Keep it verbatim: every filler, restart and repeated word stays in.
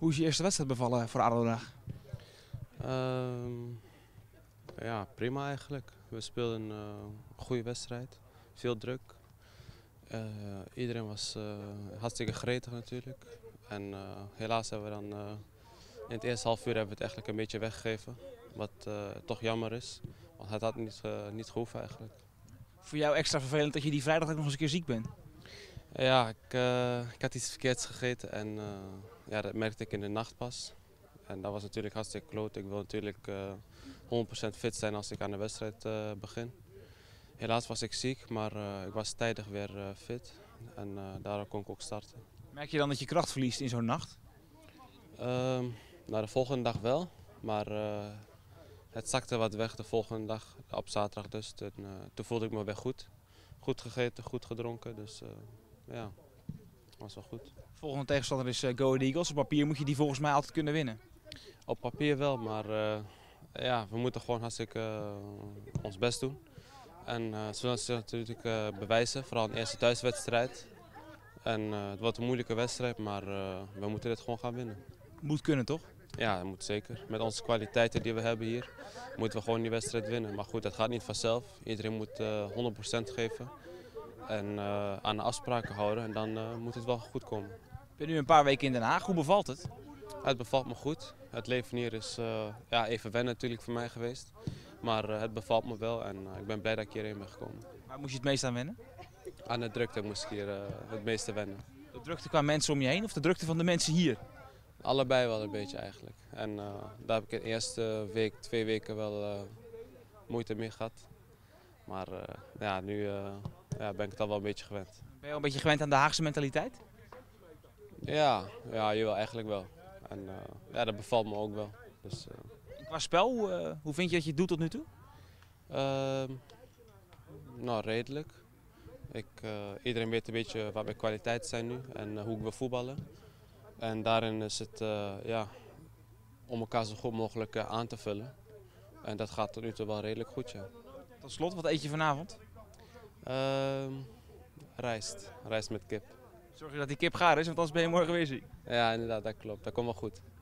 Hoe is je eerste wedstrijd bevallen voor A D O Den Haag? Ehm, ja, prima eigenlijk. We speelden eh, een goede wedstrijd. Veel druk. Eh, iedereen was eh, hartstikke gretig natuurlijk. En eh, helaas hebben we dan eh, in het eerste half uur hebben we het eigenlijk een beetje weggegeven. Wat eh, toch jammer is. Want het had niet, uh, niet gehoeven eigenlijk. Voor jou extra vervelend dat je die vrijdag ook nog eens een keer ziek bent. Ja, ik, uh, ik had iets verkeerds gegeten en uh, ja, dat merkte ik in de nacht pas. En dat was natuurlijk hartstikke kloot. Ik wil natuurlijk uh, honderd procent fit zijn als ik aan de wedstrijd uh, begin. Helaas was ik ziek, maar uh, ik was tijdig weer uh, fit en uh, daardoor kon ik ook starten. Merk je dan dat je kracht verliest in zo'n nacht? Uh, nou, de volgende dag wel, maar uh, het zakte wat weg de volgende dag, op zaterdag dus. Toen, uh, toen voelde ik me weer goed. Goed gegeten, goed gedronken, dus uh, ja, dat was wel goed. Volgende tegenstander is uh, Go Ahead Eagles. Op papier moet je die volgens mij altijd kunnen winnen. Op papier wel, maar uh, ja, we moeten gewoon hartstikke uh, ons best doen. En uh, ze zullen zich natuurlijk uh, bewijzen, vooral in de eerste thuiswedstrijd. En uh, het wordt een moeilijke wedstrijd, maar uh, we moeten dit gewoon gaan winnen. Moet kunnen, toch? Ja, dat moet zeker. Met onze kwaliteiten die we hebben hier, moeten we gewoon die wedstrijd winnen. Maar goed, dat gaat niet vanzelf. Iedereen moet uh, honderd procent geven en uh, aan de afspraken houden en dan uh, moet het wel goed komen. Ik ben nu een paar weken in Den Haag. Hoe bevalt het? Het bevalt me goed. Het leven hier is uh, ja, even wennen natuurlijk voor mij geweest. Maar uh, het bevalt me wel en uh, ik ben blij dat ik hierheen ben gekomen. Waar moest je het meest aan wennen? Aan de drukte moest ik hier uh, het meeste wennen. De drukte qua mensen om je heen of de drukte van de mensen hier? Allebei wel een beetje eigenlijk. En uh, daar heb ik de eerste week, twee weken wel uh, moeite mee gehad. Maar uh, ja, nu uh, ja, ben ik het al wel een beetje gewend. Ben je al een beetje gewend aan de Haagse mentaliteit? Ja, ja jawel, eigenlijk wel. En uh, ja, dat bevalt me ook wel. Dus, uh... Qua spel, uh, hoe vind je dat je het doet tot nu toe? Uh, nou, redelijk. Ik, uh, iedereen weet een beetje wat mijn kwaliteiten zijn nu en uh, hoe ik wil voetballen. En daarin is het uh, ja, om elkaar zo goed mogelijk uh, aan te vullen. En dat gaat tot nu toe wel redelijk goed, ja. Tot slot, wat eet je vanavond? Uh, rijst. Rijst met kip. Zorg je dat die kip gaar is, want anders ben je morgen weer ziek. Ja, inderdaad, dat klopt. Dat komt wel goed.